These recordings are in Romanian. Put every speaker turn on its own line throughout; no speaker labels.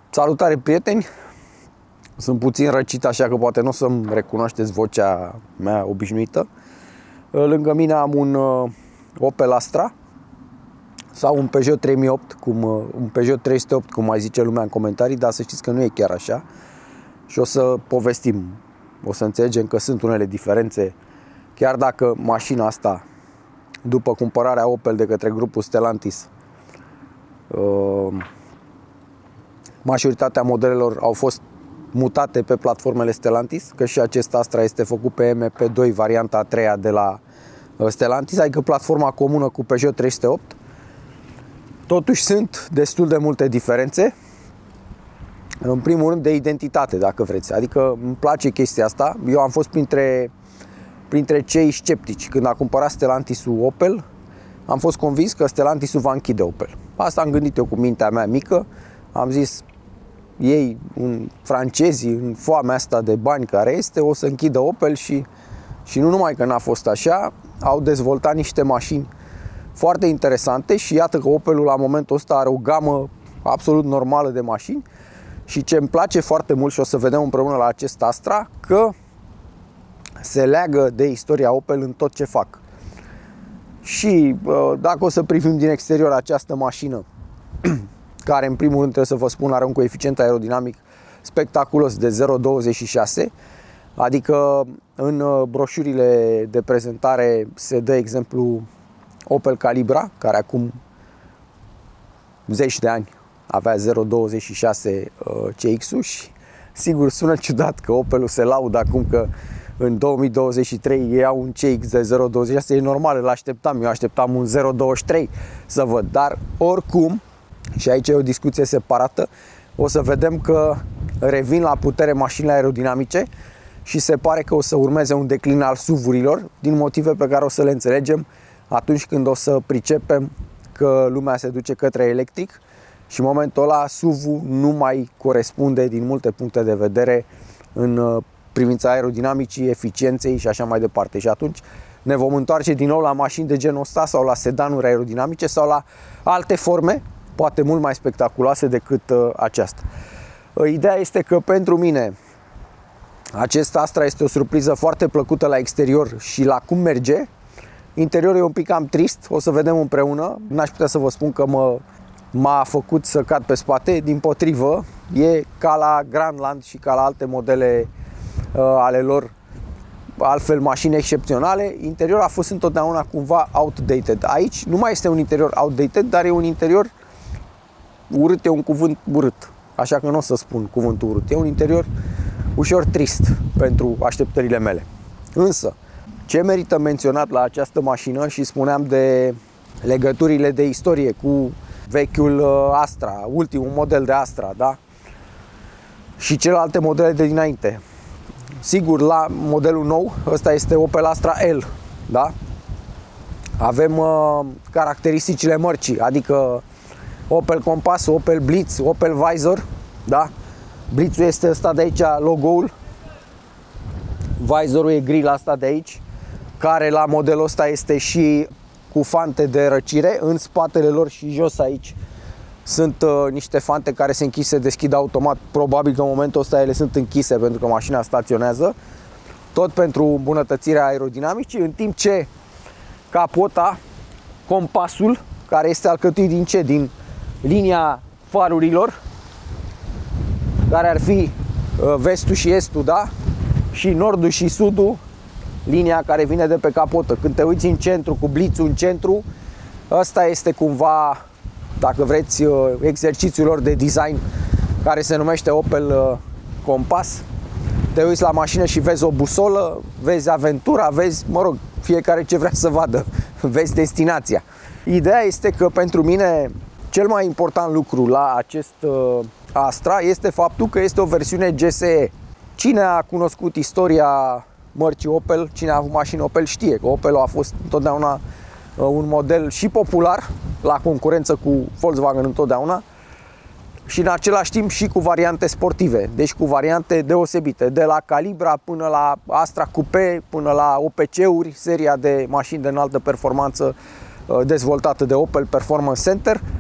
Salutare, prieteni! Sunt puțin răcit, așa că poate nu o să-mi recunoașteți vocea mea obișnuită. Lângă mine am un Opel Astra sau un Peugeot 3008, un Peugeot 308, cum mai zice lumea în comentarii, dar să știți că nu e chiar așa. Și o să povestim, o să înțelegem că sunt unele diferențe, chiar dacă mașina asta, după cumpărarea Opel de către grupul Stellantis, majoritatea modelelor au fost mutate pe platformele Stellantis, că și acest Astra este făcut pe MP2, varianta a treia de la Stellantis, adică platforma comună cu Peugeot 308. Totuși sunt destul de multe diferențe. În primul rând de identitate, dacă vreți. Adică îmi place chestia asta. Eu am fost printre cei sceptici. Când a cumpărat Stellantis-ul Opel, am fost convins că Stellantis-ul va închide Opel. Asta am gândit eu cu mintea mea mică. Am zis, ei, francezii, în foamea asta de bani care este, o să închidă Opel și nu numai că n-a fost așa, au dezvoltat niște mașini foarte interesante și iată că Opelul la momentul ăsta are o gamă absolut normală de mașini și ce îmi place foarte mult și o să vedem împreună la acest Astra, că se leagă de istoria Opel în tot ce fac. Și dacă o să privim din exterior această mașină, care în primul rând trebuie să vă spun are un coeficient aerodinamic spectaculos de 0,26, adică în broșurile de prezentare se dă exemplu Opel Calibra, care acum zeci de ani avea 0,26 CX-ul și sigur sună ciudat că Opelul se laudă acum că în 2023 ei au un CX de 0,26, e normal, îl așteptam, eu așteptam un 0,23 să văd, dar oricum, și aici e o discuție separată, o să vedem că revin la putere mașinile aerodinamice și se pare că o să urmeze un declin al SUV-urilor din motive pe care o să le înțelegem atunci când o să pricepem că lumea se duce către electric și în momentul ăla SUV-ul nu mai corespunde din multe puncte de vedere în privința aerodinamicii, eficienței și așa mai departe. Și atunci ne vom întoarce din nou la mașini de genul ăsta sau la sedanuri aerodinamice sau la alte forme, poate mult mai spectaculoase decât aceasta. Ideea este că pentru mine acest Astra este o surpriză foarte plăcută la exterior și la cum merge. Interiorul e un pic cam trist, o să vedem împreună. N-aș putea să vă spun că m-a făcut să cad pe spate, dimpotrivă, e ca la Grandland și ca la alte modele ale lor, altfel mașini excepționale. Interiorul a fost întotdeauna cumva outdated. Aici nu mai este un interior outdated, dar e un interior urât, e un cuvânt urât, așa că nu o să spun cuvântul urât. E un interior ușor trist pentru așteptările mele. Însă, ce merită menționat la această mașină, și spuneam de legăturile de istorie cu vechiul Astra, ultimul model de Astra, da? Și celelalte modele de dinainte. Sigur, la modelul nou, ăsta este Opel Astra L, da? Avem caracteristicile mărcii, adică Opel Compass, Opel Blitz, Opel Vizor, da? Blitzul este ăsta de aici, logo-ul. Vizorul e grill asta de aici, care la modelul ăsta este și cu fante de răcire în spatele lor și jos aici. Sunt niște fante care se închid, se deschid automat. Probabil că în momentul ăsta ele sunt închise pentru că mașina staționează. Tot pentru îmbunătățirea aerodinamicii, în timp ce capota, compasul, care este alcătuit din ce? Din linia farurilor, care ar fi vestul și estul, da? Și nordul și sudul, linia care vine de pe capotă. Când te uiți în centru, cu blițul în centru, ăsta este cumva, dacă vreți, exercițiul lor de design care se numește Opel Compass. Te uiți la mașină și vezi o busolă, vezi aventura, vezi, mă rog, fiecare ce vrea să vadă, vezi destinația. Ideea este că pentru mine cel mai important lucru la acest Astra este faptul că este o versiune GSE. Cine a cunoscut istoria mărcii Opel, cine a avut mașini Opel, știe că Opel a fost întotdeauna un model și popular, la concurență cu Volkswagen întotdeauna, și în același timp și cu variante sportive, deci cu variante deosebite, de la Calibra până la Astra Coupé, până la OPC-uri, seria de mașini de înaltă performanță dezvoltată de Opel Performance Center.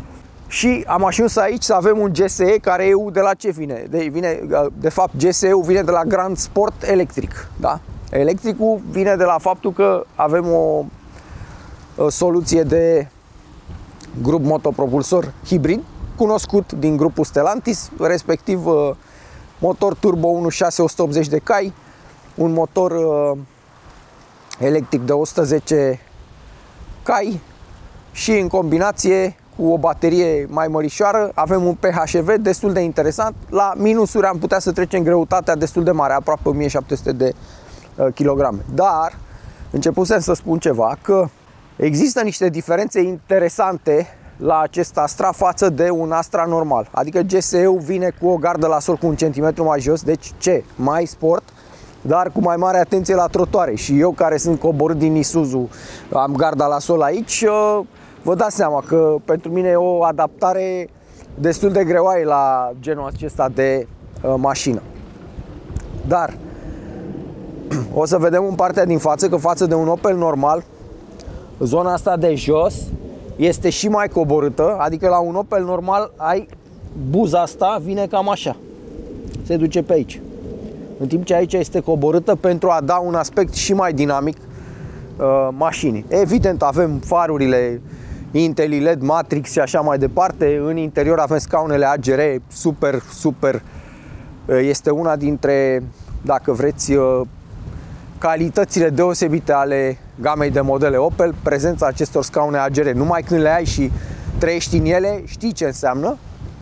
Și am ajuns aici să avem un GSE care EU de la ce vine? De fapt, GSE-ul vine de la Grand Sport Electric. Da? Electricul vine de la faptul că avem o soluție de grup motopropulsor hibrid, cunoscut din grupul Stellantis, respectiv motor turbo 1.6 180 de cai, un motor electric de 110 cai și în combinație cu o baterie mai mărișoară avem un PHEV destul de interesant. La minusuri am putea să trecem greutatea destul de mare, aproape 1700 de kilograme. Dar începusem să spun ceva, că există niște diferențe interesante la acest Astra față de un Astra normal. Adică GSE-ul vine cu o gardă la sol cu 1 cm mai jos, deci ce? Mai sport, dar cu mai mare atenție la trotuare. Și eu, care sunt coborât din Isuzu, am garda la sol aici, vă dați seama că pentru mine e o adaptare destul de greoaie la genul acesta de mașină. Dar o să vedem în partea din față că față de un Opel normal, zona asta de jos este și mai coborâtă, adică la un Opel normal ai buza asta, vine cam așa, se duce pe aici. În timp ce aici este coborâtă pentru a da un aspect și mai dinamic mașinii. Evident, avem farurile Intel LED, Matrix și așa mai departe. În interior avem scaunele AGR, super. Este una dintre, dacă vreți, calitățile deosebite ale gamei de modele Opel, prezența acestor scaune AGR. Numai când le ai și trăiești în ele, știi ce înseamnă.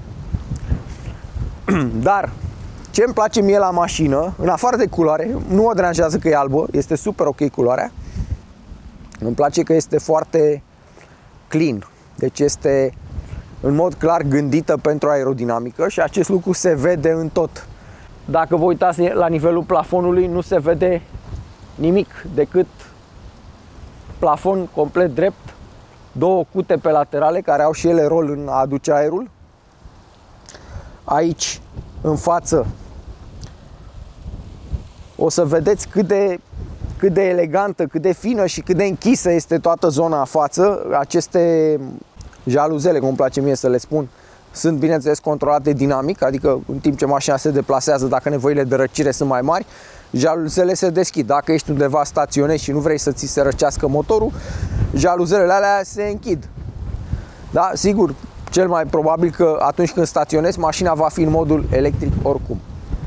Dar ce îmi place mie la mașină, în afară de culoare, nu mă deranjează că e albă, este super ok culoarea. Îmi place că este foarte clean, deci este în mod clar gândită pentru aerodinamică și acest lucru se vede în tot. Dacă vă uitați la nivelul plafonului, nu se vede nimic decât plafon complet drept, două cute pe laterale care au și ele rol în a aduce aerul. Aici, în față, o să vedeți cât de elegantă, cât de fină și cât de închisă este toată zona a față. Aceste jaluzele, cum îmi place mie să le spun, sunt bineînțeles controlate dinamic, adică în timp ce mașina se deplasează, dacă nevoile de răcire sunt mai mari, jaluzele se deschid. Dacă ești undeva staționezi și nu vrei să ți se răcească motorul, jaluzelele alea se închid. Da, sigur, cel mai probabil că atunci când staționezi, mașina va fi în modul electric oricum.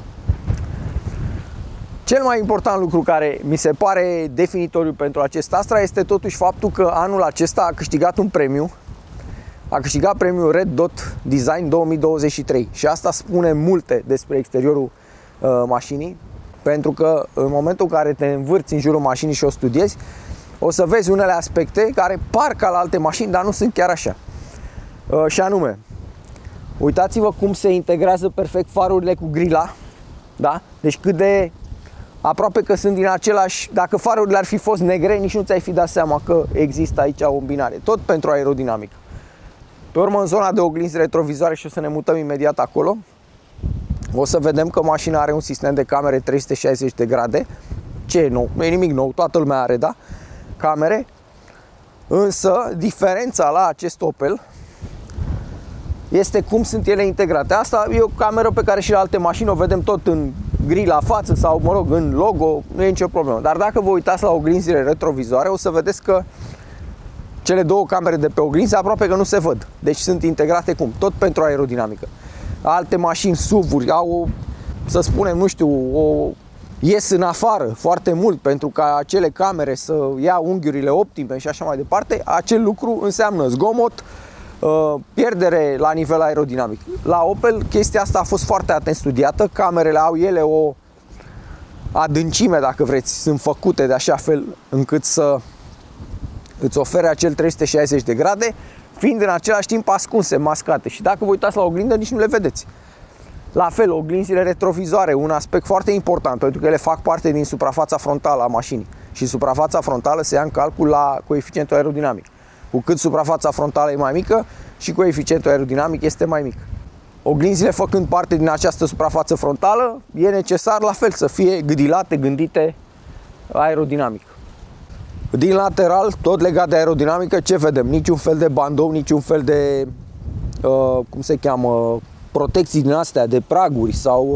Cel mai important lucru care mi se pare definitoriu pentru acest Astra este totuși faptul că anul acesta a câștigat un premiu. A câștigat premiul Red Dot Design 2023 și asta spune multe despre exteriorul mașinii, pentru că în momentul în care te învârți în jurul mașinii și o studiezi, o să vezi unele aspecte care par ca la alte mașini, dar nu sunt chiar așa. Și anume, uitați-vă cum se integrează perfect farurile cu grila, da? Deci cât de aproape că sunt din același, dacă farurile ar fi fost negre, nici nu ți-ai fi dat seama că există aici o îmbinare, tot pentru aerodinamică. Pe urmă, în zona de oglinzi retrovizoare, și o să ne mutăm imediat acolo, o să vedem că mașina are un sistem de camere 360 de grade. Ce e nou? Nu e nimic nou, toată lumea are, da? Camere. Însă, diferența la acest Opel este cum sunt ele integrate. Asta e o cameră pe care și la alte mașini o vedem tot în gri la față sau, mă rog, în logo, nu e nicio problemă. Dar dacă vă uitați la oglinzile retrovizoare, o să vedeți că cele două camere de pe oglinzi aproape că nu se văd. Deci sunt integrate cum? Tot pentru aerodinamică. Alte mașini, SUV-uri, au, să spunem, nu știu, ies în afară foarte mult pentru ca acele camere să ia unghiurile optime și așa mai departe. Acel lucru înseamnă zgomot, pierdere la nivel aerodinamic. La Opel chestia asta a fost foarte atent studiată. Camerele au ele o adâncime, dacă vreți, sunt făcute de așa fel încât să îți ofere acel 360 de grade, fiind în același timp ascunse, mascate. Și dacă vă uitați la oglindă, nici nu le vedeți. La fel, oglinzile retrovizoare, un aspect foarte important, pentru că ele fac parte din suprafața frontală a mașinii. Și suprafața frontală se ia în calcul la coeficientul aerodinamic. Cu cât suprafața frontală e mai mică, și coeficientul aerodinamic este mai mic. Oglinzile făcând parte din această suprafață frontală, e necesar la fel să fie gâdilate, gândite aerodinamic. Din lateral, tot legat de aerodinamică, ce vedem? Niciun fel de bandou, niciun fel de cum se cheamă, protecții din astea de praguri sau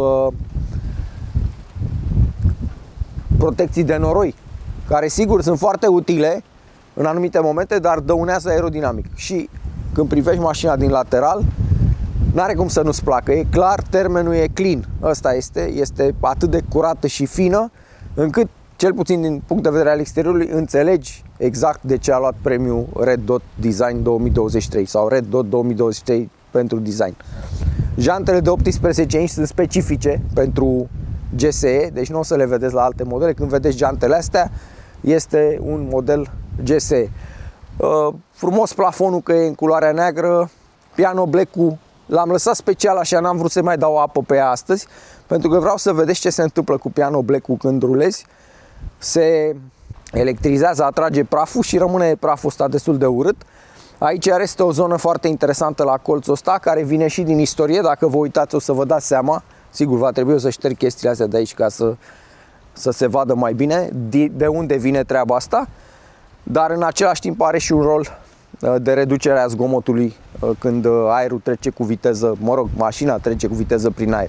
protecții de noroi, care sigur sunt foarte utile în anumite momente, dar dăunează aerodinamic. Și când privești mașina din lateral, n-are cum să nu-ți placă. E clar, termenul e clean. Ăsta este atât de curată și fină, încât, cel puțin din punct de vedere al exteriorului, înțelegi exact de ce a luat premiul Red Dot Design 2023 sau Red Dot 2023 pentru design. Jantele de 18 inch sunt specifice pentru GSE, deci nu o să le vedeți la alte modele. Când vedeți jantele astea, este un model GSE. Frumos plafonul că e în culoarea neagră, piano black-ul l-am lăsat special așa, n-am vrut să mai dau apă pe ea astăzi, pentru că vreau să vedeți ce se întâmplă cu piano black-ul când rulezi. Se electrizează, atrage praful și rămâne praful ăsta destul de urât. Aici este o zonă foarte interesantă la colțul ăsta, care vine și din istorie. Dacă vă uitați o să vă dați seama. Sigur, va trebui să șterg chestiile astea de aici ca să se vadă mai bine de unde vine treaba asta. Dar în același timp are și un rol de reducere a zgomotului când aerul trece cu viteză, mașina trece cu viteză prin aer.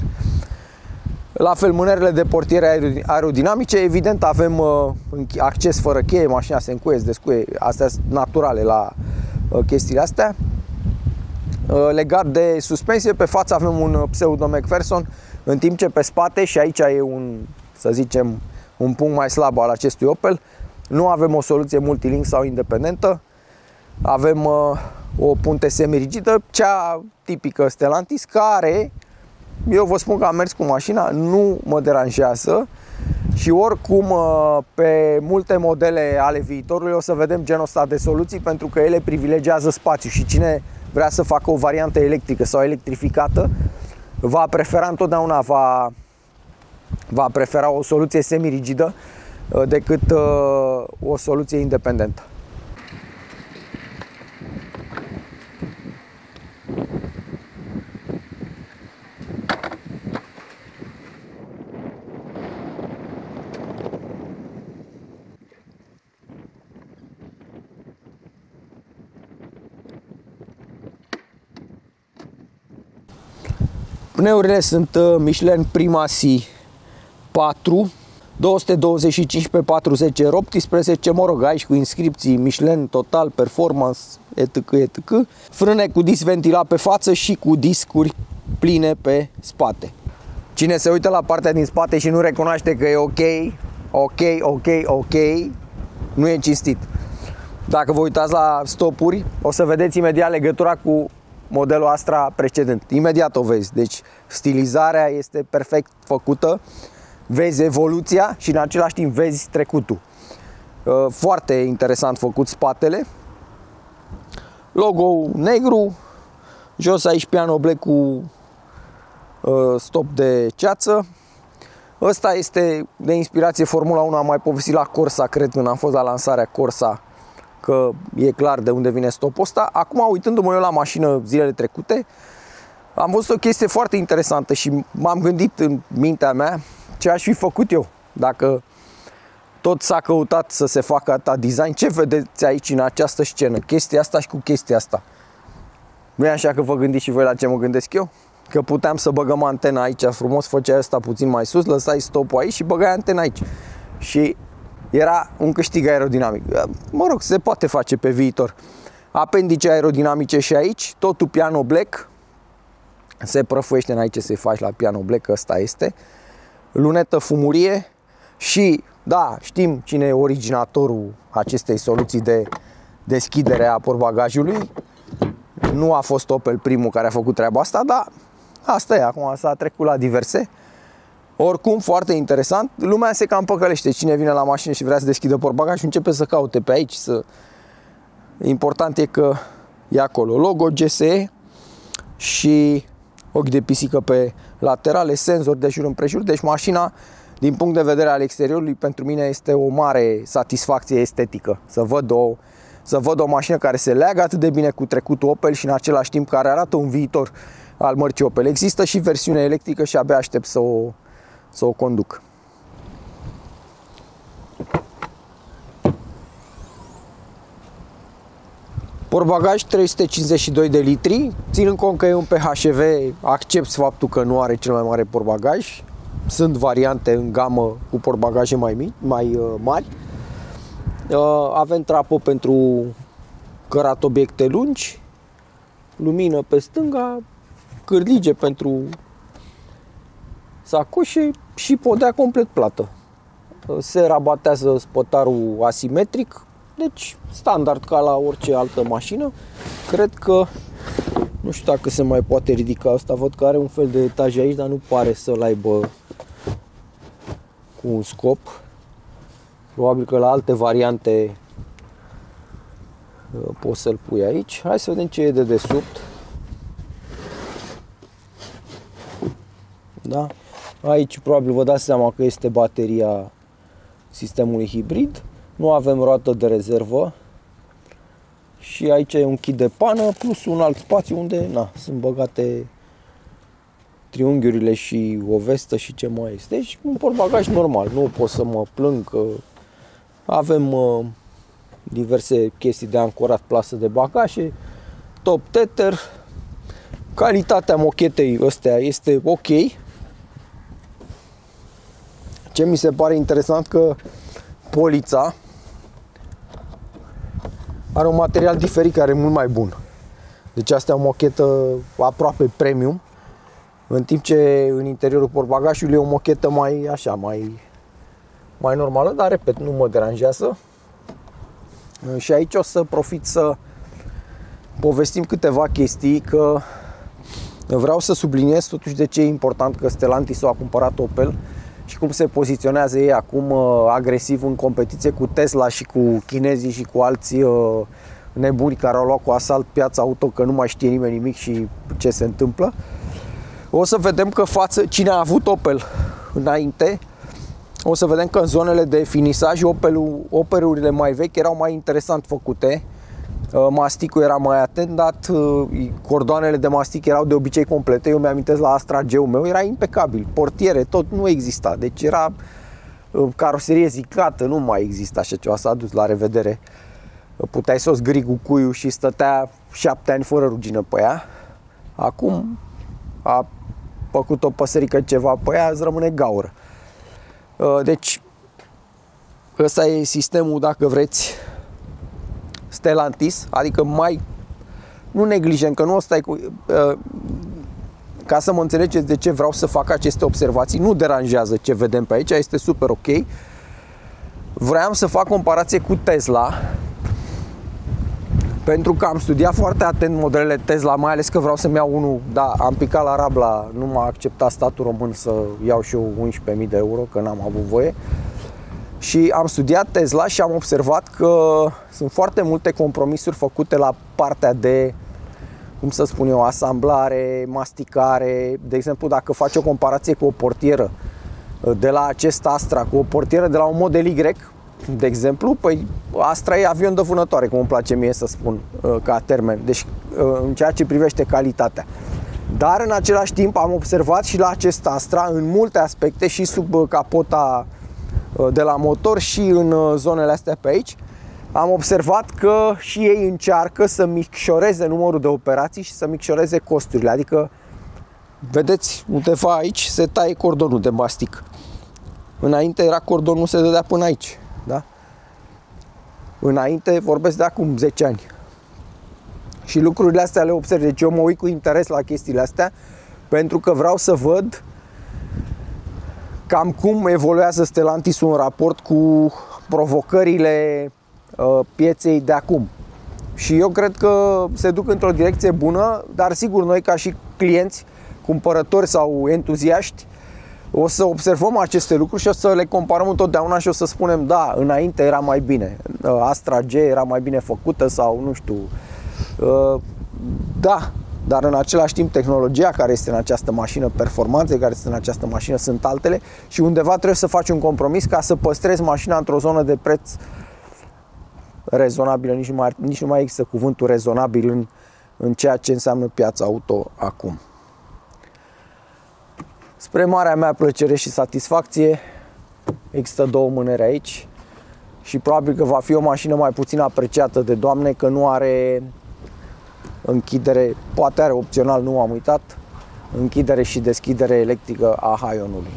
La fel, mânerele de portiere aerodinamice, evident avem acces fără cheie, mașina se încuie, se descuie, astea sunt naturale la chestiile astea. Legat de suspensie, pe față avem un pseudo McPherson, în timp ce pe spate, și aici e să zicem, un punct mai slab al acestui Opel, nu avem o soluție multilink sau independentă. Avem o punte semirigidă, cea tipică Stellantis, care, eu vă spun că am mers cu mașina, nu mă deranjează și oricum pe multe modele ale viitorului o să vedem genul ăsta de soluții, pentru că ele privilegiază spațiu și cine vrea să facă o variantă electrică sau electrificată va prefera întotdeauna va prefera o soluție semirigidă decât o soluție independentă. Pneurile sunt Michelin Primacy 4, 225 pe 40 R18, mă rog, aici cu inscripții Michelin Total Performance etc. etc. Frâne cu disc ventilat pe față și cu discuri pline pe spate. Cine se uită la partea din spate și nu recunoaște că e ok, nu e cinstit. Dacă vă uitați la stopuri, o să vedeți imediat legătura cu modelul Astra precedent. Imediat o vezi. Deci stilizarea este perfect făcută. Vezi evoluția și în același timp vezi trecutul. Foarte interesant făcut spatele. Logo negru. Jos aici piano black cu stop de ceață. Ăsta este de inspirație Formula 1. Am mai povestit la Corsa, cred, când am fost la lansarea Corsa, că e clar de unde vine stopul ăsta. Acum, uitându-mă eu la mașină zilele trecute, am văzut o chestie foarte interesantă și m-am gândit în mintea mea ce aș fi făcut eu dacă tot s-a căutat să se facă atâta design. Ce vedeți aici în această scenă? Chestia asta și cu chestia asta. Nu e așa că vă gândiți și voi la ce mă gândesc eu? Că puteam să băgăm antena aici frumos, făceai asta puțin mai sus, lăsai stopul aici și băgai antena aici. Și era un câștig aerodinamic. Mă rog, se poate face pe viitor. Apendice aerodinamice și aici, totul piano black. Se prăfuiește în aici să-i faci la piano black, ăsta este. Lunetă fumurie și, da, știm cine e originatorul acestei soluții de deschidere a portbagajului. Nu a fost Opel primul care a făcut treaba asta, dar asta e, acum s-a trecut la diverse. Oricum, foarte interesant. Lumea se cam păcălește. Cine vine la mașină și vrea să deschidă portbagaj și începe să caute pe aici. Important e că e acolo logo GSE și ochi de pisică pe laterale, senzori de jur împrejur. Deci mașina, din punct de vedere al exteriorului, pentru mine este o mare satisfacție estetică. Să văd o mașină care se leagă atât de bine cu trecutul Opel și în același timp care arată un viitor al mărcii Opel. Există și versiune electrică și abia aștept să o conduc. Portbagaj 352 de litri, ținând cont că e un PHEV, accepti faptul că nu are cel mai mare portbagaj. Sunt variante în gamă cu portbagaje mai mari. Avem trapă pentru cărat obiecte lungi, lumină pe stânga, cârlige pentru sacoșe și podea complet plată. Se rabatează spătarul asimetric, deci standard ca la orice altă mașină. Cred că, nu știu dacă se mai poate ridica asta, văd că are un fel de etaj aici, dar nu pare să-l aibă cu un scop. Probabil că la alte variante poți să-l pui aici. Hai să vedem ce e de desubt. Da? Aici probabil vă dați seama că este bateria sistemului hibrid. Nu avem roată de rezervă. Și aici e un kit de pană plus un alt spațiu unde sunt băgate triunghiurile și o vestă și ce mai este. Deci un portbagaj normal. Nu pot să mă plâng că avem diverse chestii de ancorat plasă de bagaje, top tether. Calitatea mochetei ăstea este ok. Ce mi se pare interesant că polița are un material diferit care e mult mai bun. Deci asta e o mochetă aproape premium, în timp ce în interiorul portbagajului e o mochetă mai normală, dar repet, nu mă deranjează. Și aici o să profit să povestim câteva chestii, că vreau să subliniez totuși de ce e important că Stellantis a cumpărat Opel și cum se poziționează ei acum agresiv în competiție cu Tesla și cu chinezii și cu alții nebuni care au luat cu asalt piața auto, că nu mai știe nimeni nimic și ce se întâmplă. O să vedem că cine a avut Opel înainte, o să vedem că în zonele de finisaj Opelurile mai vechi erau mai interesant făcute. Masticul era mai atentat, cordoanele de mastic erau de obicei complete. Eu mi-amintesc la Astra G-ul meu, era impecabil, portiere, tot nu exista. Deci era caroserie zicată, nu mai exista așa ceva, s-a dus la revedere. Puteai să o zgâri cu cuiul și stătea 7 ani fără rugină pe ea. Acum a făcut o păsărică ceva pe ea, îți rămâne gaură. Deci ăsta e sistemul, dacă vreți, Stellantis, adică nu neglijăm, că nu ăsta e ca să mă înțelegeți de ce vreau să fac aceste observații, nu deranjează ce vedem pe aici, este super ok. Vreau să fac comparație cu Tesla, pentru că am studiat foarte atent modelele Tesla, mai ales că vreau să-mi iau unul, da, am picat la Rabla, nu m-a acceptat statul român să iau și eu 11.000 de euro, că n-am avut voie. Și am studiat Tesla și am observat că sunt foarte multe compromisuri făcute la partea de, cum să spun eu, asamblare, masticare. De exemplu, dacă faci o comparație cu o portieră de la acest Astra cu o portieră de la un Model Y, de exemplu, păi Astra e avion de vânătoare, cum îmi place mie să spun, ca termen, deci în ceea ce privește calitatea. Dar în același timp am observat și la acest Astra, în multe aspecte, și sub capota de la motor și în zonele astea pe aici, am observat că și ei încearcă să micșoreze numărul de operații și să micșoreze costurile. Adică, vedeți, undeva aici se taie cordonul de mastic. Înainte era cordonul, se dădea până aici, da? Înainte, vorbesc de acum 10 ani. Și lucrurile astea le observ. Deci eu mă uit cu interes la chestiile astea, pentru că vreau să văd cam cum evoluează Stellantis în raport cu provocările pieței de acum. Și eu cred că se duc într-o direcție bună, dar sigur noi ca și clienți, cumpărători sau entuziaști, o să observăm aceste lucruri și o să le comparăm întotdeauna și o să spunem, da, înainte era mai bine, Astra G era mai bine făcută sau nu știu, da, dar în același timp tehnologia care este în această mașină, performanțe care este în această mașină sunt altele și undeva trebuie să faci un compromis ca să păstrezi mașina într-o zonă de preț rezonabilă, nici nu mai există cuvântul rezonabil în ceea ce înseamnă piața auto acum. Spre marea mea plăcere și satisfacție, există două mâneri aici și probabil că va fi o mașină mai puțin apreciată de doamne, că nu are închidere, poate are opțional, nu am uitat, închidere și deschidere electrică a haionului.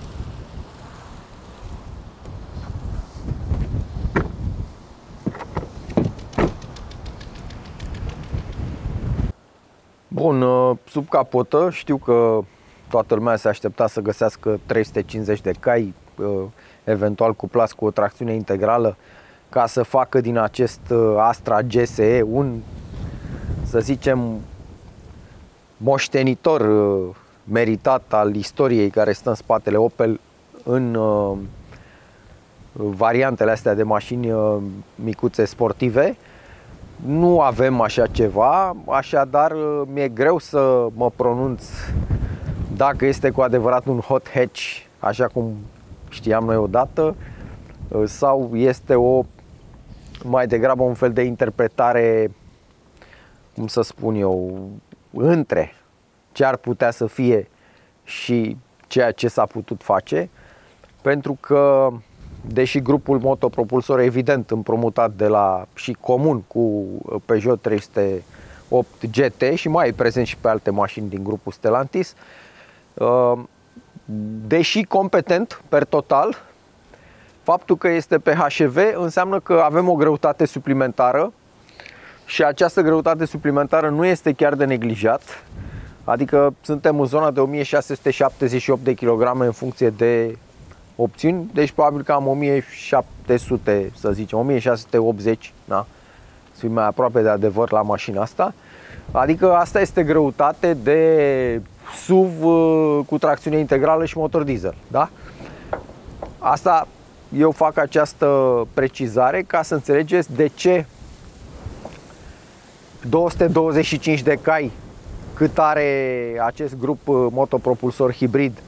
Bun, sub capotă știu că toată lumea se aștepta să găsească 350 de cai, eventual cuplați cu o tracțiune integrală, ca să facă din acest Astra GSE un, să zicem, moștenitor meritat al istoriei care stă în spatele Opel în variantele astea de mașini micuțe sportive. Nu avem așa ceva, așadar mi-e greu să mă pronunț dacă este cu adevărat un hot hatch, așa cum știam noi odată, sau este mai degrabă un fel de interpretare, cum să spun eu, între ce ar putea să fie și ceea ce s-a putut face, pentru că deși grupul Motopropulsor, evident împrumutat de la și comun cu Peugeot 308 GT și mai e prezent și pe alte mașini din grupul Stellantis, deși competent per total, faptul că este pe HEV înseamnă că avem o greutate suplimentară și această greutate suplimentară nu este chiar de neglijat, adică suntem în zona de 1678 de kg în funcție de opțiuni, deci probabil că am 1700, să zicem, 1680, da? Să fim mai aproape de adevăr la mașina asta. Adică asta este greutate de SUV cu tracțiune integrală și motor diesel, da? Asta, eu fac această precizare ca să înțelegeți de ce 225 de cai cât are acest grup motopropulsor hibrid,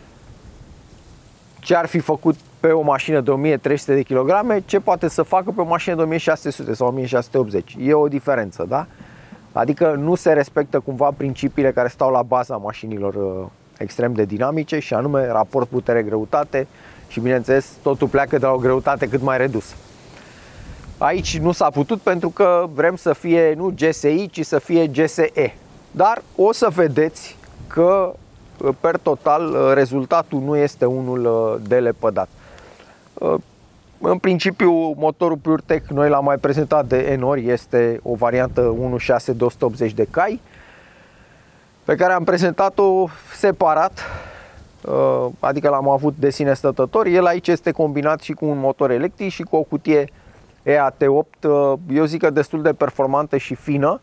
ce ar fi făcut pe o mașină de 1300 de kg, ce poate să facă pe o mașină de 1600 sau 1680. E o diferență, da? Adică nu se respectă cumva principiile care stau la baza mașinilor extrem de dinamice, și anume raport putere-greutate și, bineînțeles, totul pleacă de la o greutate cât mai redusă. Aici nu s-a putut pentru că vrem să fie nu GSI, ci să fie GSE. Dar o să vedeți că per total rezultatul nu este unul de lepădat. În principiu, motorul PureTech noi l-am mai prezentat de N ori, este o variantă 1.6 de 180 de cai pe care am prezentat-o separat, adică l-am avut de sine stătător. El aici este combinat și cu un motor electric și cu o cutie EAT8, eu zic că destul de performantă și fină.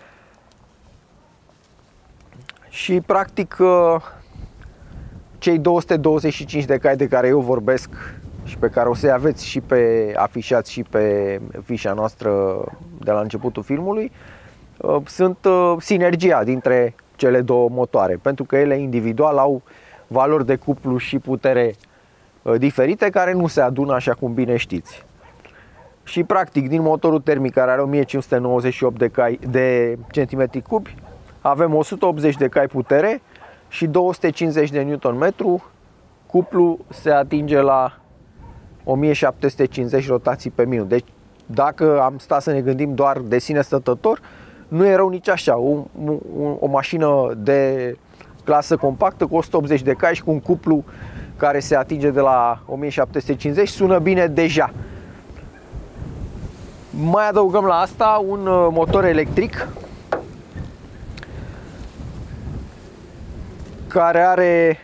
Și practic cei 225 de cai de care eu vorbesc și pe care o să-i aveți și pe afișați și pe fișa noastră de la începutul filmului, sunt sinergia dintre cele două motoare, pentru că ele individual au valori de cuplu și putere diferite care nu se adună, așa cum bine știți. Și practic din motorul termic, care are 1598 de centimetri cubi, avem 180 de cai putere și 250 de Nm. Cuplu se atinge la 1750 rotații pe minut. Deci dacă am stat să ne gândim doar de sine stătător, nu e rău nici așa. O mașină de clasă compactă cu 180 de cai și cu un cuplu care se atinge de la 1750 sună bine deja. Mai adăugăm la asta un motor electric care are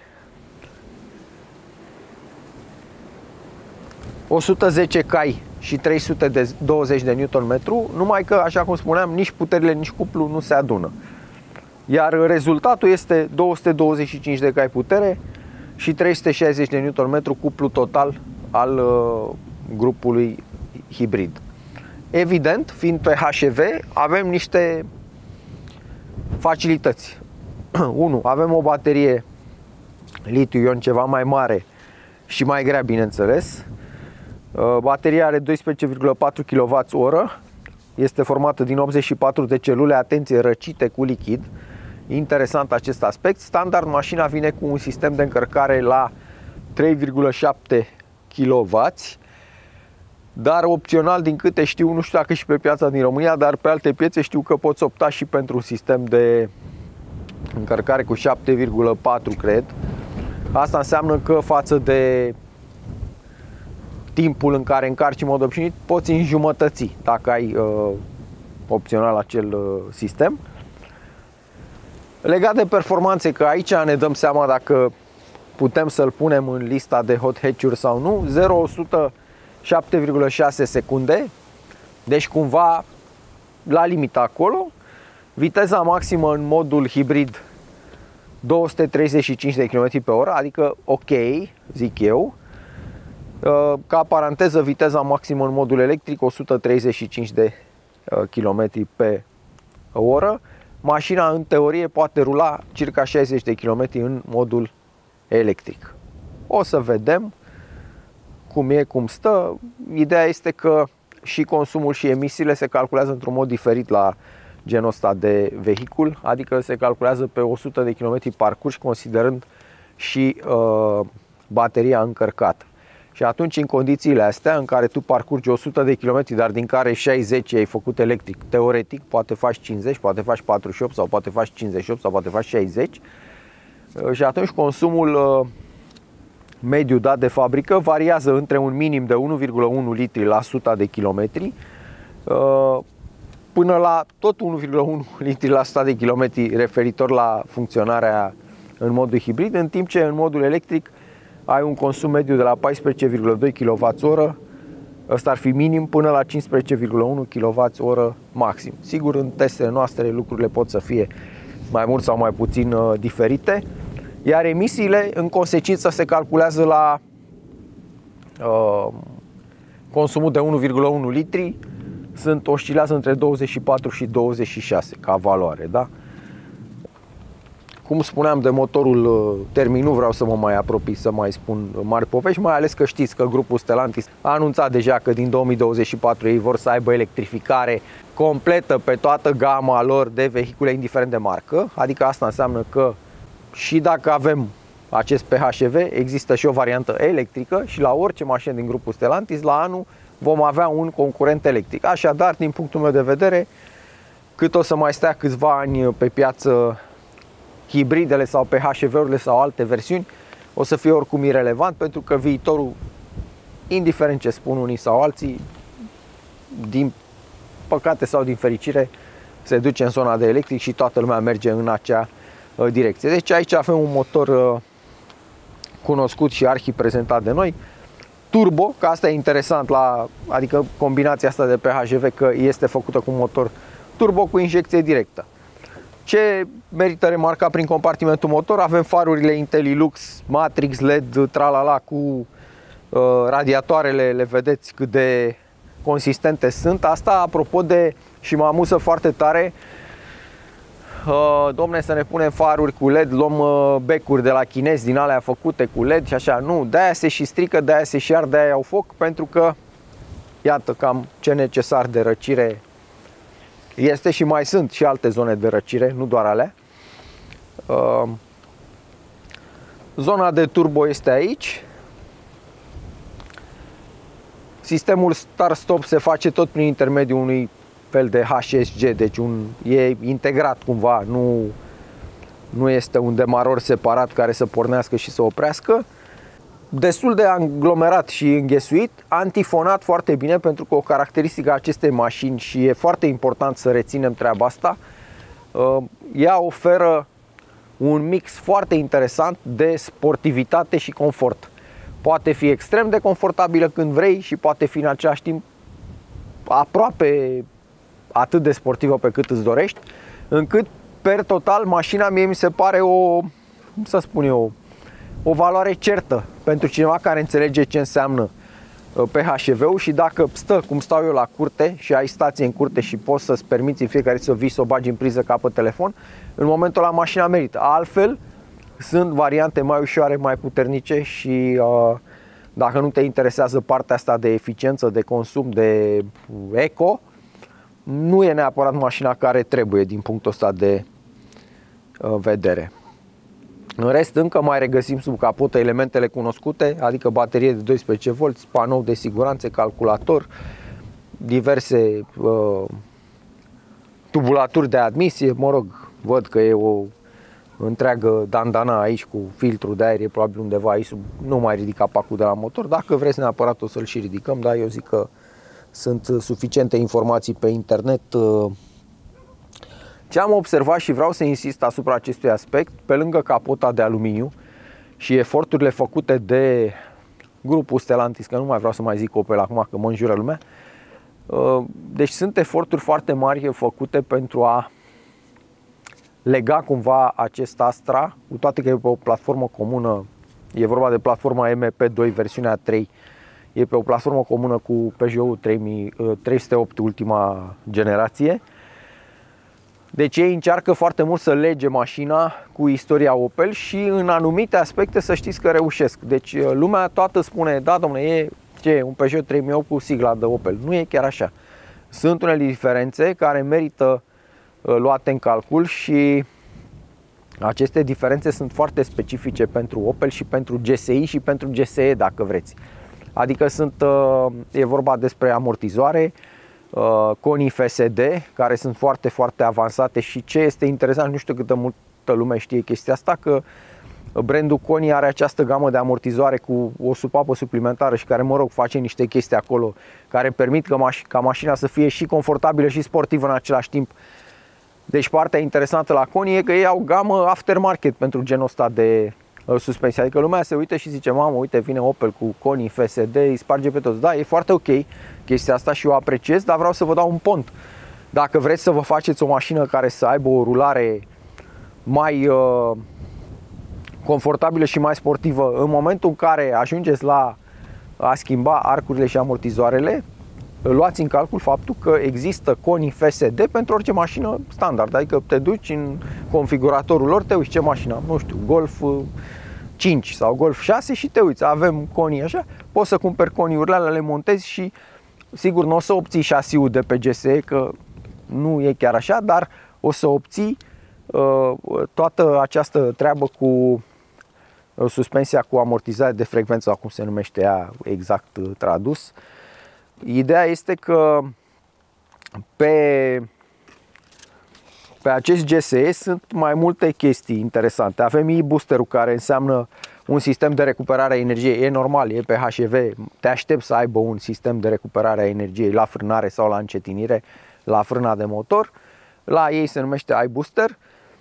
110 cai și 320 de Nm, numai că, așa cum spuneam, nici puterile, nici cuplu nu se adună. Iar rezultatul este 225 de cai putere și 360 de Nm cuplu total al grupului hibrid. Evident, fiind pe HEV, avem niște facilități. 1. Avem o baterie litiu-ion ceva mai mare și mai grea, bineînțeles. Bateria are 12,4 kWh, este formată din 84 de celule, atenție, răcite cu lichid. Interesant acest aspect. Standard, mașina vine cu un sistem de încărcare la 3,7 kW dar opțional, din câte știu, nu știu dacă și pe piața din România, dar pe alte piețe știu că poți opta și pentru un sistem de încărcare cu 7,4, cred. Asta înseamnă că față de timpul în care încarci în mod obișnuit, poți înjumătăți dacă ai opțional acel sistem. Legat de performanțe, că aici ne dăm seama dacă putem să-l punem în lista de hot hatch-uri sau nu. 0-100 7,6 secunde, deci cumva la limita acolo. Viteza maximă în modul hibrid 235 de km pe oră, adică ok, zic eu. Ca paranteză, viteza maximă în modul electric 135 de km pe oră. Mașina în teorie poate rula circa 60 de km în modul electric. O să vedem cum e, cum stă. Ideea este că și consumul și emisiile se calculează într-un mod diferit la genul ăsta de vehicul, adică se calculează pe 100 de km parcurși, considerând și bateria încărcată. Și atunci, în condițiile astea în care tu parcurgi 100 de km, dar din care 60 ai făcut electric, teoretic poate faci 50, poate faci 48 sau poate faci 58 sau poate faci 60, și atunci consumul mediu dat de fabrică variază între un minim de 1,1 litri la 100 de kilometri până la tot 1,1 litri la 100 de kilometri referitor la funcționarea în modul hibrid, în timp ce în modul electric ai un consum mediu de la 14,2 kWh, ăsta ar fi minim, până la 15,1 kWh maxim. Sigur, în testele noastre lucrurile pot să fie mai mult sau mai puțin diferite, iar emisiile în consecință se calculează la consumul de 1,1 litri, oscilează între 24 și 26 ca valoare, da? Cum spuneam de motorul termic, nu vreau să mă mai apropii să mai spun mari povești, mai ales că știți că grupul Stellantis a anunțat deja că din 2024 ei vor să aibă electrificare completă pe toată gama lor de vehicule, indiferent de marcă. Adică asta înseamnă că și dacă avem acest PHEV, există și o variantă electrică și la orice mașină din grupul Stellantis, la anul vom avea un concurent electric. Așadar, din punctul meu de vedere, cât o să mai stea câțiva ani pe piață hibridele sau PHEV-urile sau alte versiuni, o să fie oricum irelevant, pentru că viitorul, indiferent ce spun unii sau alții, din păcate sau din fericire, se duce în zona de electric și toată lumea merge în acea direcție. Deci aici avem un motor cunoscut și arhi prezentat de noi, turbo, că asta e interesant, adică combinația asta de PHEV, că este făcută cu motor turbo cu injecție directă. Ce merită remarcat prin compartimentul motor? Avem farurile IntelliLux, Matrix, LED, tralala, cu radiatoarele, le vedeți cât de consistente sunt. Asta apropo de, și mă amuză foarte tare, domne, să ne punem faruri cu LED, luăm becuri de la chinezi din alea făcute cu LED și așa. Nu, de-aia se și strică, de-aia se și ard, de-aia iau foc, pentru că iată cam ce necesar de răcire este și mai sunt și alte zone de răcire, nu doar alea. Zona de turbo este aici. Sistemul start-stop se face tot prin intermediul unui fel de HSG, deci e integrat cumva, nu este un demaror separat care să pornească și să oprească. Destul de aglomerat și înghesuit, antifonat foarte bine, pentru că o caracteristică a acestei mașini, și e foarte important să reținem treaba asta, ea oferă un mix foarte interesant de sportivitate și confort. Poate fi extrem de confortabilă când vrei și poate fi în același timp aproape atât de sportivă pe cât îți dorești, încât per total mașina mie mi se pare o valoare certă pentru cineva care înțelege ce înseamnă PHEV-ul și dacă stă cum stau eu la curte și ai stație în curte și poți să-ți permiți în fiecare zi să vii să o bagi în priză ca pe telefon, în momentul ăla mașina merită. Altfel, sunt variante mai ușoare, mai puternice și dacă nu te interesează partea asta de eficiență, de consum, de eco, nu e neapărat mașina care trebuie din punctul ăsta de vedere. În rest, încă mai regăsim sub capotă elementele cunoscute, adică baterie de 12V, panou de siguranță, calculator, diverse tubulaturi de admisie, mă rog, văd că e o întreagă dandana aici cu filtru de aer, e probabil undeva aici, nu mai ridic capacul de la motor. Dacă vreți neapărat o să-l și ridicăm, dar eu zic că sunt suficiente informații pe internet. Ce am observat și vreau să insist asupra acestui aspect, pe lângă capota de aluminiu și eforturile făcute de grupul Stellantis, că nu mai vreau să mai zic Opel acum că mă înjură lumea, deci sunt eforturi foarte mari făcute pentru a lega cumva acest Astra, cu toate că e pe o platformă comună, e vorba de platforma MP2 versiunea 3, e pe o platformă comună cu Peugeot 308 ultima generație. Deci ei încearcă foarte mult să lege mașina cu istoria Opel și în anumite aspecte să știți că reușesc. Deci lumea toată spune, da domnule, e un Peugeot 3008 cu sigla de Opel. Nu e chiar așa. Sunt unele diferențe care merită luate în calcul și aceste diferențe sunt foarte specifice pentru Opel și pentru GSI și pentru GSE, dacă vreți. Adică e vorba despre amortizoare, conii FSD, care sunt foarte, foarte avansate și ce este interesant, nu știu câtă multă lume știe chestia asta, că brandul Koni are această gamă de amortizoare cu o supapă suplimentară și care, mă rog, face niște chestii acolo care permit ca mașina să fie și confortabilă și sportivă în același timp. Deci partea interesantă la Koni e că ei au gamă aftermarket pentru genul ăsta de suspensie. Adică lumea se uită și zice, mamă, uite, vine Opel cu Koni FSD, îi sparge pe toți. Da, e foarte ok chestia asta și o apreciez, dar vreau să vă dau un pont. Dacă vreți să vă faceți o mașină care să aibă o rulare mai confortabilă și mai sportivă, în momentul în care ajungeți la a schimba arcurile și amortizoarele, luați în calcul faptul că există Koni FSD pentru orice mașină standard. Adică te duci în configuratorul lor, te uiți ce mașină am, nu știu, Golf 5 sau Golf 6 și te uiți, avem Koni așa, poți să cumperi Koni-urile alea, le montezi și sigur nu o să obții șasiul de pe GSE, că nu e chiar așa, dar o să obții toată această treabă cu suspensia cu amortizare de frecvență, acum se numește ea exact tradus. Ideea este că pe acest GSE sunt mai multe chestii interesante. Avem e-booster-ul, care înseamnă un sistem de recuperare a energiei. E normal, e pe HEV, te aștept să aibă un sistem de recuperare a energiei la frânare sau la încetinire, la frâna de motor. La ei se numește iBooster.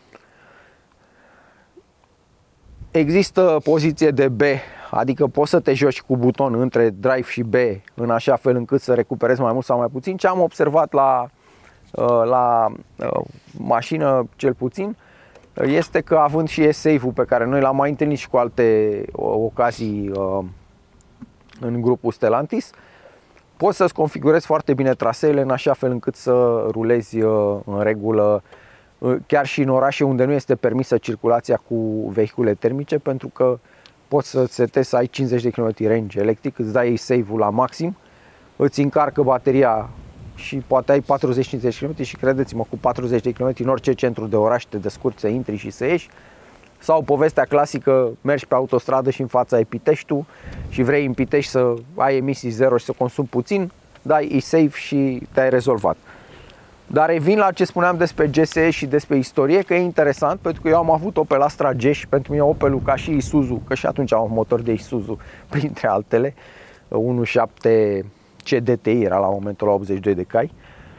Există poziție de B, adică poți să te joci cu buton între drive și B în așa fel încât să recuperezi mai mult sau mai puțin. Ce am observat la mașină cel puțin este că, având și e-save-ul pe care noi l-am mai întâlnit și cu alte ocazii în grupul Stellantis, poți să-ți configurezi foarte bine traseele în așa fel încât să rulezi în regulă chiar și în orașe unde nu este permisă circulația cu vehicule termice, pentru că poți să setezi să ai 50 de km range electric, îți dai save-ul la maxim, îți încarcă bateria și poate ai 40-50 km și credeți-mă, cu 40 de km în orice centru de oraș te descurci să intri și să ieși. Sau povestea clasică, mergi pe autostradă și în fața ai Piteștiul și vrei în Pitești să ai emisii zero și să consumi puțin, dai e-save și te-ai rezolvat. Dar revin la ce spuneam despre GSE și despre istorie, că e interesant, pentru că eu am avut Opel Astra G și pentru mine Opelul, ca și Isuzu, că și atunci am un motor de Isuzu, printre altele, 1.7 CDTI era la momentul la 82 de cai.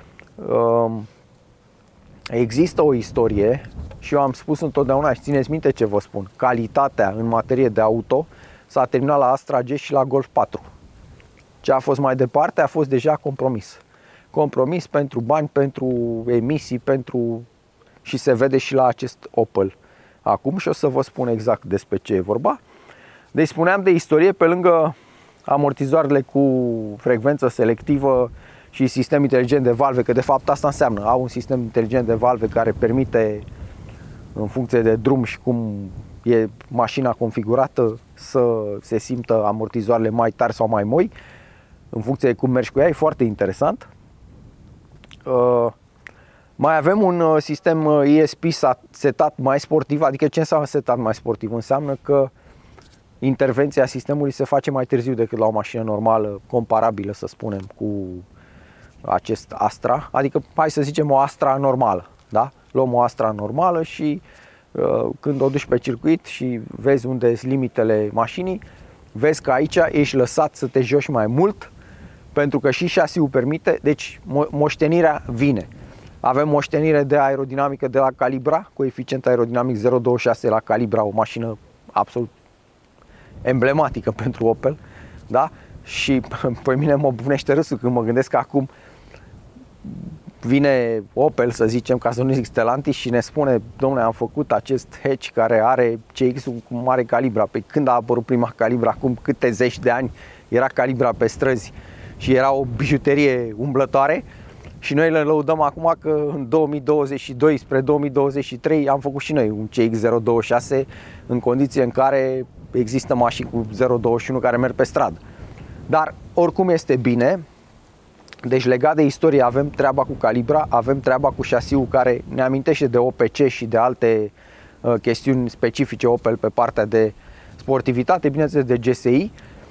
Există o istorie și eu am spus întotdeauna și țineți minte ce vă spun, calitatea în materie de auto s-a terminat la Astra G și la Golf 4. Ce a fost mai departe a fost deja compromis. Compromis pentru bani, pentru emisii, și se vede și la acest Opel acum și o să vă spun exact despre ce e vorba. Deci spuneam de istorie, pe lângă amortizoarele cu frecvență selectivă și sistem inteligent de valve, că de fapt asta înseamnă, au un sistem inteligent de valve care permite, în funcție de drum și cum e mașina configurată, să se simtă amortizoarele mai tari sau mai moi, în funcție de cum mergi cu ea. E foarte interesant. Mai avem un sistem ESP setat mai sportiv, adică ce înseamnă setat mai sportiv? Înseamnă că intervenția sistemului se face mai târziu decât la o mașină normală, comparabilă, să spunem, cu acest Astra, adică hai să zicem o Astra normală, da? Luăm o Astra normală și când o duci pe circuit și vezi unde sunt limitele mașinii, vezi că aici ești lăsat să te joci mai mult, pentru că și șasiul permite, deci moștenirea vine. Avem moștenire de aerodinamică de la Calibra, coeficient aerodinamic 0,26 la Calibra, o mașină absolut emblematică pentru Opel, da? Și pe mine mă bunește râsul când mă gândesc că acum vine Opel, să zicem, ca să nu zic Stellantis, și ne spune: dom'le, am făcut acest hatch care are CX-ul cu mare Calibra. Pe când a apărut prima Calibra, acum câte zeci de ani, era Calibra pe străzi și era o bijuterie umblătoare. Și noi le lăudăm acum că în 2022 spre 2023 am făcut și noi un CX-026 în condiții în care există mașini cu 0,21 care merg pe stradă. Dar oricum este bine. Deci legat de istorie avem treaba cu Calibra, avem treaba cu șasiul care ne amintește de OPC și de alte chestiuni specifice Opel pe partea de sportivitate, bineînțeles de GSI,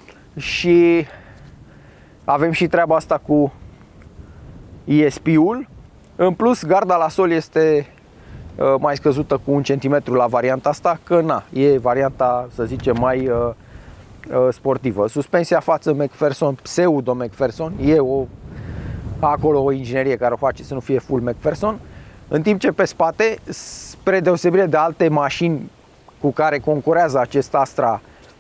și avem și treaba asta cu ESP-ul. În plus, garda la sol este mai scăzută cu 1 cm la varianta asta, că na, e varianta, să zicem, mai sportivă. Suspensia față McPherson, pseudo McPherson, e acolo o inginerie care o face să nu fie full McPherson, în timp ce pe spate, spre deosebire de alte mașini cu care concurează acest Astra,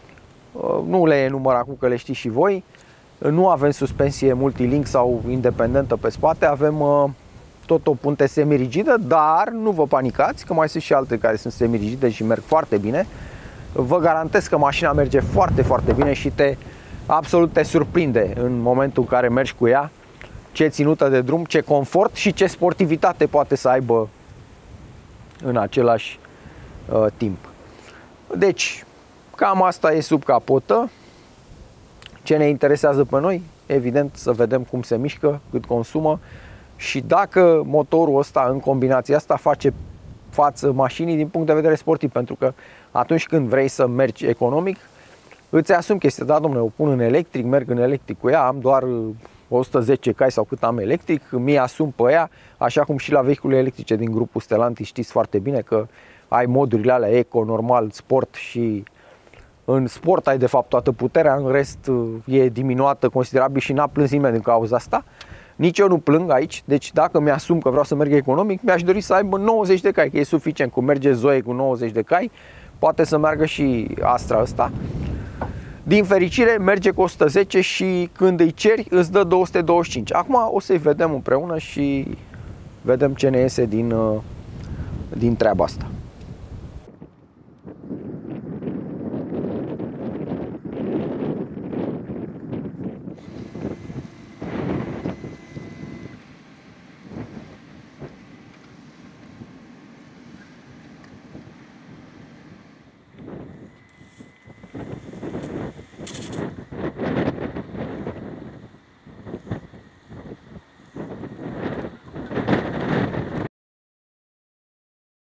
nu le enumăr acum că le știți și voi, nu avem suspensie multilink sau independentă pe spate, avem tot o punte semirigidă, dar nu vă panicați că mai sunt și alte care sunt semirigide și merg foarte bine. Vă garantez că mașina merge foarte, foarte bine și absolut te surprinde în momentul în care mergi cu ea, ce ținută de drum, ce confort și ce sportivitate poate să aibă în același timp. Deci, cam asta e sub capotă. Ce ne interesează pe noi? Evident, să vedem cum se mișcă, cât consumă și dacă motorul ăsta, în combinația asta, face față mașinii din punct de vedere sportiv. Pentru că atunci când vrei să mergi economic, îți asumi chestia: da, domnule, o pun în electric, merg în electric cu ea, am doar 110 cai sau cât am electric, mi asum pe ea, așa cum și la vehiculele electrice din grupul Stellantis știți foarte bine că ai modurile alea eco, normal, sport și în sport ai de fapt toată puterea, în rest e diminuată considerabil și n-a plâns nimeni din cauza asta. Nici eu nu plâng aici, deci dacă mi-asum că vreau să merg economic, mi-aș dori să aibă 90 de cai, că e suficient. Cum merge Zoe cu 90 de cai, poate să meargă și Astra ăsta. Din fericire merge cu 110 și când îi ceri îți dă 225. Acum o să-i vedem împreună și vedem ce ne iese din treaba asta.